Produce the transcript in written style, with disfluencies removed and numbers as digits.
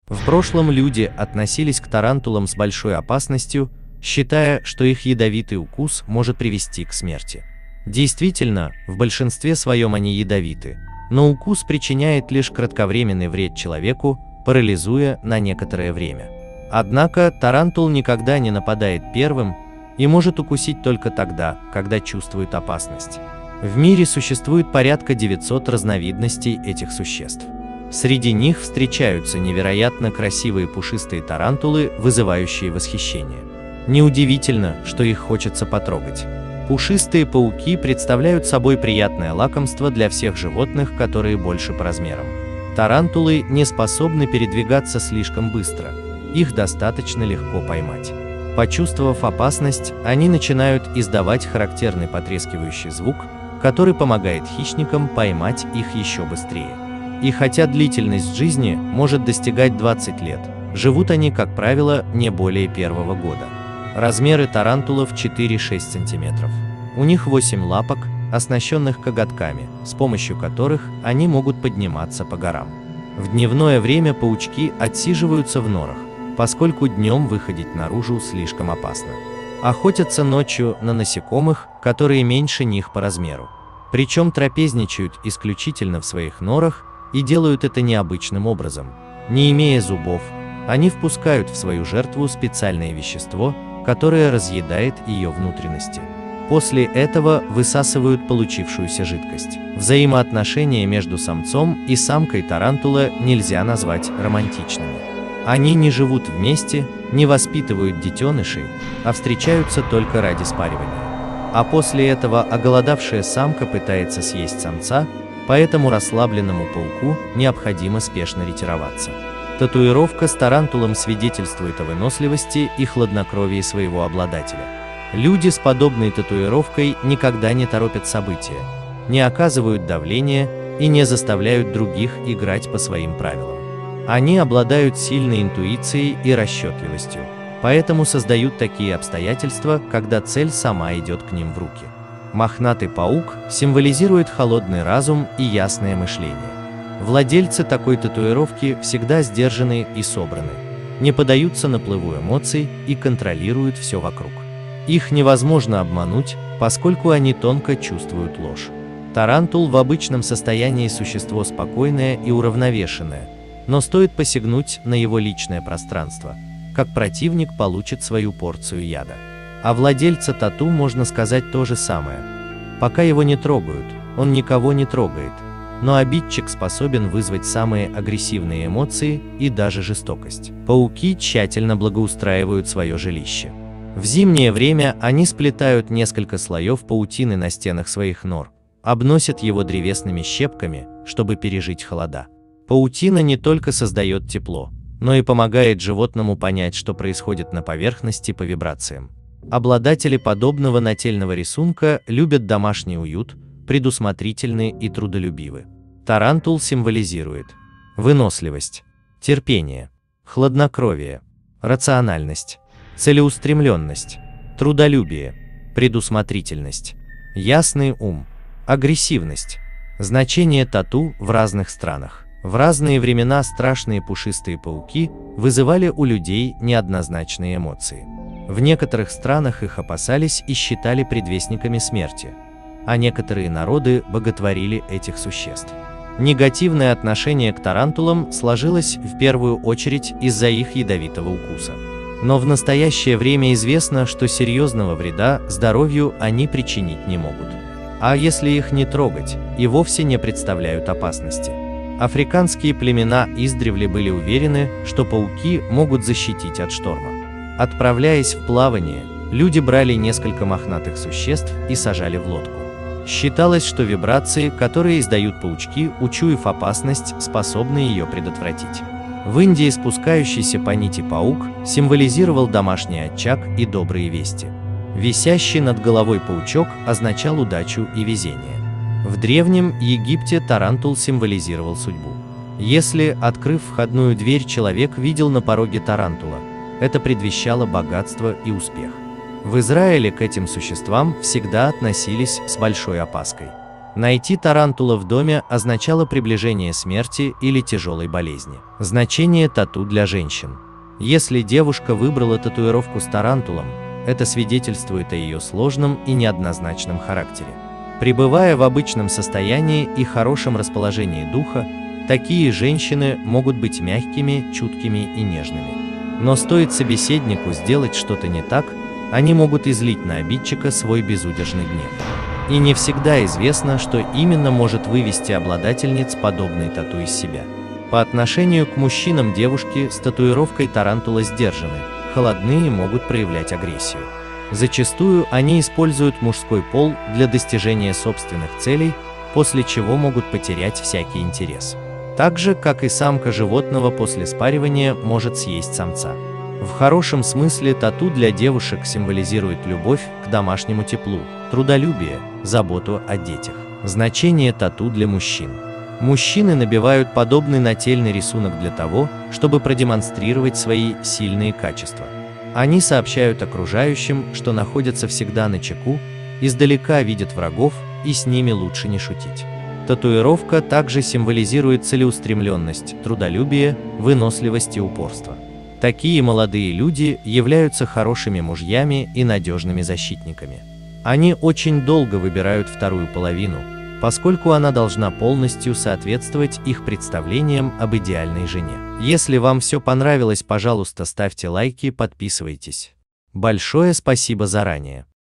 В прошлом люди относились к тарантулам с большой опасностью, считая, что их ядовитый укус может привести к смерти. Действительно, в большинстве своем они ядовиты, но укус причиняет лишь кратковременный вред человеку, парализуя на некоторое время. Однако тарантул никогда не нападает первым и может укусить только тогда, когда чувствует опасность. В мире существует порядка 900 разновидностей этих существ. Среди них встречаются невероятно красивые пушистые тарантулы, вызывающие восхищение. Неудивительно, что их хочется потрогать. Пушистые пауки представляют собой приятное лакомство для всех животных, которые больше по размерам. Тарантулы не способны передвигаться слишком быстро, их достаточно легко поймать. Почувствовав опасность, они начинают издавать характерный потрескивающий звук, который помогает хищникам поймать их еще быстрее. И хотя длительность жизни может достигать 20 лет, живут они, как правило, не более первого года. Размеры тарантулов 4-6 см. У них 8 лапок, оснащенных коготками, с помощью которых они могут подниматься по горам. В дневное время паучки отсиживаются в норах, поскольку днем выходить наружу слишком опасно. Охотятся ночью на насекомых, которые меньше них по размеру. Причем трапезничают исключительно в своих норах и делают это необычным образом. Не имея зубов, они впускают в свою жертву специальное вещество, которое разъедает ее внутренности. После этого высасывают получившуюся жидкость. Взаимоотношения между самцом и самкой тарантула нельзя назвать романтичными. Они не живут вместе, не воспитывают детенышей, а встречаются только ради спаривания. А после этого оголодавшая самка пытается съесть самца, поэтому расслабленному пауку необходимо спешно ретироваться. Татуировка с тарантулом свидетельствует о выносливости и хладнокровии своего обладателя. Люди с подобной татуировкой никогда не торопят события, не оказывают давления и не заставляют других играть по своим правилам. Они обладают сильной интуицией и расчетливостью, поэтому создают такие обстоятельства, когда цель сама идет к ним в руки. Мохнатый паук символизирует холодный разум и ясное мышление. Владельцы такой татуировки всегда сдержаны и собраны, не поддаются наплыву эмоций и контролируют все вокруг. Их невозможно обмануть, поскольку они тонко чувствуют ложь. Тарантул в обычном состоянии существо спокойное и уравновешенное, но стоит посягнуть на его личное пространство, как противник получит свою порцию яда. А владельца тату можно сказать то же самое. Пока его не трогают, он никого не трогает, но обидчик способен вызвать самые агрессивные эмоции и даже жестокость. Пауки тщательно благоустраивают свое жилище. В зимнее время они сплетают несколько слоев паутины на стенах своих нор, обносят его древесными щепками, чтобы пережить холода. Паутина не только создает тепло, но и помогает животному понять, что происходит на поверхности по вибрациям. Обладатели подобного нательного рисунка любят домашний уют, предусмотрительны и трудолюбивы. Тарантул символизирует выносливость, терпение, хладнокровие, рациональность, целеустремленность, трудолюбие, предусмотрительность, ясный ум, агрессивность. Значение тату в разных странах. В разные времена страшные пушистые пауки вызывали у людей неоднозначные эмоции. В некоторых странах их опасались и считали предвестниками смерти, а некоторые народы боготворили этих существ. Негативное отношение к тарантулам сложилось в первую очередь из-за их ядовитого укуса. Но в настоящее время известно, что серьезного вреда здоровью они причинить не могут. А если их не трогать, и вовсе не представляют опасности. Африканские племена издревле были уверены, что пауки могут защитить от шторма. Отправляясь в плавание, люди брали несколько мохнатых существ и сажали в лодку. Считалось, что вибрации, которые издают паучки, учуяв опасность, способны ее предотвратить. В Индии спускающийся по нити паук символизировал домашний очаг и добрые вести. Висящий над головой паучок означал удачу и везение. В Древнем Египте тарантул символизировал судьбу. Если, открыв входную дверь, человек видел на пороге тарантула, это предвещало богатство и успех. В Израиле к этим существам всегда относились с большой опаской. Найти тарантула в доме означало приближение смерти или тяжелой болезни. Значение тату для женщин. Если девушка выбрала татуировку с тарантулом, это свидетельствует о ее сложном и неоднозначном характере. Пребывая в обычном состоянии и хорошем расположении духа, такие женщины могут быть мягкими, чуткими и нежными. Но стоит собеседнику сделать что-то не так, они могут излить на обидчика свой безудержный гнев. И не всегда известно, что именно может вывести обладательниц подобной тату из себя. По отношению к мужчинам девушки с татуировкой тарантула сдержаны, холодны и могут проявлять агрессию. Зачастую они используют мужской пол для достижения собственных целей, после чего могут потерять всякий интерес. Так же, как и самка животного после спаривания может съесть самца. В хорошем смысле тату для девушек символизирует любовь к домашнему теплу, трудолюбие, заботу о детях. Значение тату для мужчин. Мужчины набивают подобный нательный рисунок для того, чтобы продемонстрировать свои сильные качества. Они сообщают окружающим, что находятся всегда начеку, издалека видят врагов и с ними лучше не шутить. Татуировка также символизирует целеустремленность, трудолюбие, выносливость и упорство. Такие молодые люди являются хорошими мужьями и надежными защитниками. Они очень долго выбирают вторую половину, поскольку она должна полностью соответствовать их представлениям об идеальной жене. Если вам все понравилось, пожалуйста, ставьте лайки, подписывайтесь. Большое спасибо заранее.